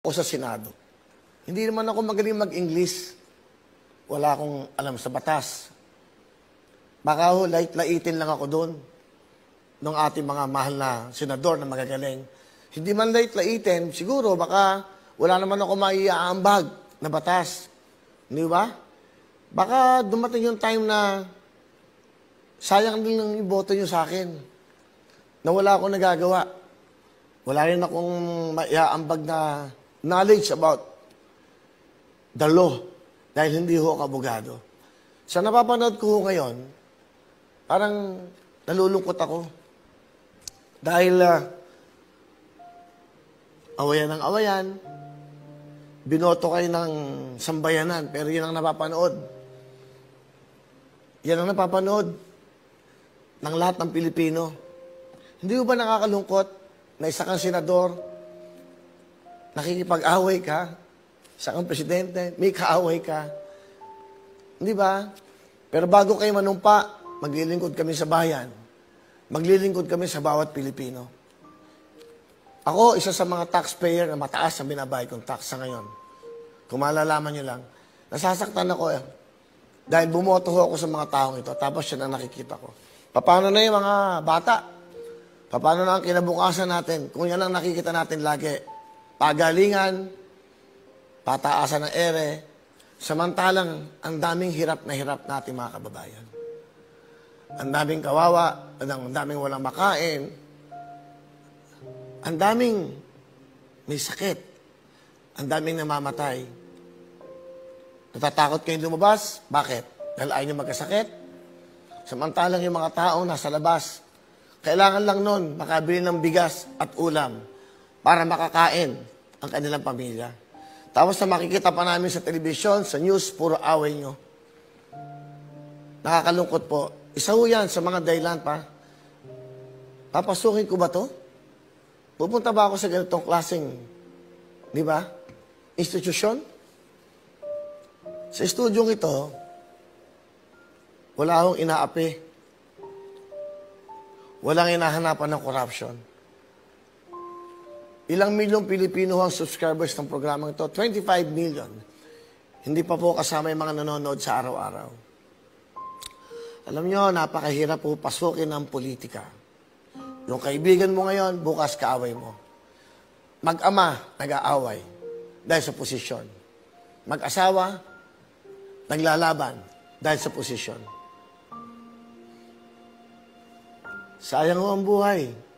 o sa Senado. Hindi naman ako magaling mag-English. Wala akong alam sa batas. Baka ho, lait-laitin lang ako doon ng ating mga mahal na senador na magagaling. Hindi man lait-laitin, siguro baka wala naman ako maiaambag na batas. Hindi ba? Baka dumating yung time na sayang din ang iboto nyo sa akin na wala akong nagagawa. Wala rin akong maiaambag na knowledge about the law dahil hindi ho ako abogado. Sa napapanood ko ho ngayon, parang nalulungkot ako. Dahil awayan ng awayan, binoto kayo ng sambayanan, pero yun ang napapanood. Yan ang napapanood ng lahat ng Pilipino. Hindi ba nakakalungkot na isa kang senador, nakikipag-away ka, isa kang presidente, may kaaway ka. Hindi ba? Pero bago kayo manumpa, maglilingkod kami sa bayan. Maglilingkod kami sa bawat Pilipino. Ako, isa sa mga taxpayer na mataas ang binabayad kong tax sa ngayon. Kung malalaman nyo lang, nasasaktan ako dahil bumoto ako sa mga taong ito, tapos yan ang nakikita ko. Paano na yung mga bata? Paano na ang kinabukasan natin? Kung yan ang nakikita natin lagi, pagalingan, pataasan ng ere, samantalang ang daming hirap na hirap natin mga kababayan. Ang daming kawawa, ang daming walang makain, ang daming may sakit, ang daming namamatay. Natatakot kayong lumabas? Bakit? Dahil ayaw nyo magkasakit? Samantalang yung mga tao nasa labas, kailangan lang nun makabili ng bigas at ulam para makakain ang kanilang pamilya. Tapos na makikita pa namin sa telebisyon, sa news, puro away nyo. Nakakalungkot po. Isa ho yan sa mga dahilan pa. Papasukin ko ba to? Pupunta ba ako sa ganitong klaseng, di ba, institusyon? Sa estudyong ito, wala akong inaapi. Walang hinahanapan ng corruption. Ilang milyong Pilipino ang subscribers ng programang ito? 25 million. Hindi pa po kasama yung mga nanonood sa araw-araw. Alam nyo, napakahirap po pasukin ng politika. Yung kaibigan mo ngayon, bukas kaaway mo. Mag-ama, nag-aaway dahil sa posisyon. Mag-asawa, naglalaban dahil sa posisyon. Sayang ho ang buhay.